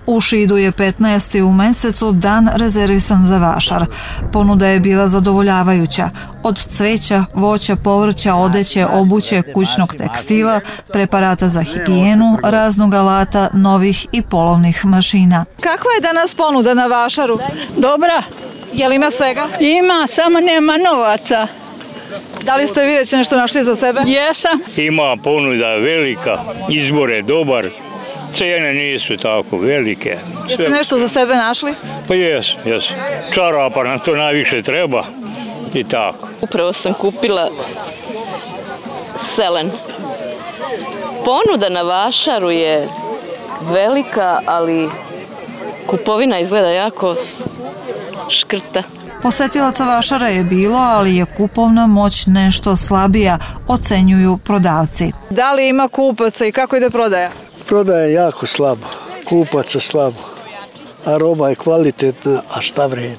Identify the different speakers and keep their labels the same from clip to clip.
Speaker 1: U Šidu je 15. u mesecu dan rezervisan za vašar. Ponuda je bila zadovoljavajuća. Od cveća, voća, povrća, odeće, obuće, kućnog tekstila, preparata za higijenu, raznog alata, novih i polovnih mašina. Kakva je danas ponuda na vašaru?
Speaker 2: Dobra.
Speaker 1: Je li ima svega?
Speaker 2: Ima, samo nema novaca.
Speaker 1: Da li ste vi već nešto našli za sebe?
Speaker 2: Jesam.
Speaker 3: Ima ponuda velika, izbor je dobar, cijene nisu tako velike.
Speaker 1: Jeste nešto za sebe našli?
Speaker 3: Pa jesu. Čarapa nam to najviše treba i tako.
Speaker 4: Upravo sam kupila selen. Ponuda na vašaru je velika, ali kupovina izgleda jako škrta.
Speaker 1: Posetilaca vašara je bilo, ali je kupovna moć nešto slabija, ocenjuju prodavci. Da li ima kupaca i kako ide prodaja?
Speaker 5: Prodaja je jako slabo, kupaca slabo, a roba je kvalitetna, a šta vredi.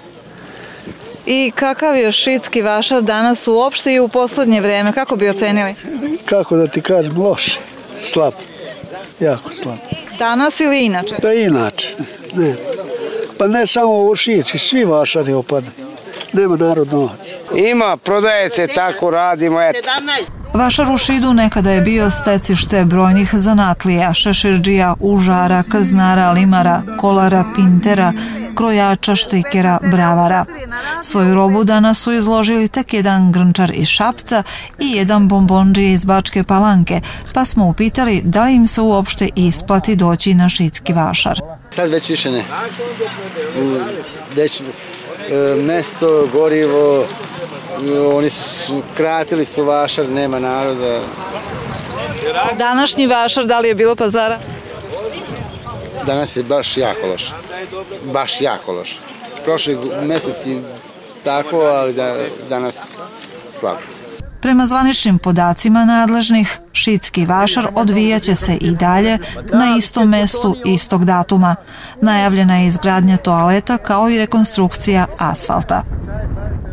Speaker 1: I kakav je šidski vašar danas uopšte i u poslednje vreme? Kako bi ocenili?
Speaker 5: Kako da ti kažem, loše, slabo, jako slabo.
Speaker 1: Danas ili inače?
Speaker 5: Da inače, ne. Pa ne samo u šidski, svi vašari opadaju. Nema narod novac.
Speaker 6: Ima, prodaje se, tako radimo, eto.
Speaker 1: Vašar u Šidu nekada je bio stecište brojnih zanatlija, šeširdžija, užara, krznara, limara, kolara, pintera, krojača, štrikera, bravara. Svoju robu danas su izložili tek jedan grnčar iz Šapca i jedan bombondžije iz Bačke Palanke, pa smo upitali da li im se uopšte isplati doći na šidski vašar.
Speaker 7: Sad već više ne. Već mesto, gorivo, oni su kratili su vašar, nema naroda.
Speaker 1: Današnji vašar, da li je bilo pazara?
Speaker 7: Danas je baš jako loše. Baš jako loše. Prošli meseci tako, ali danas slabo.
Speaker 1: Prema zvaničnim podacima nadležnih, šidski vašar odvijaće se i dalje na istom mestu istog datuma. Najavljena je izgradnja toaleta kao i rekonstrukcija asfalta.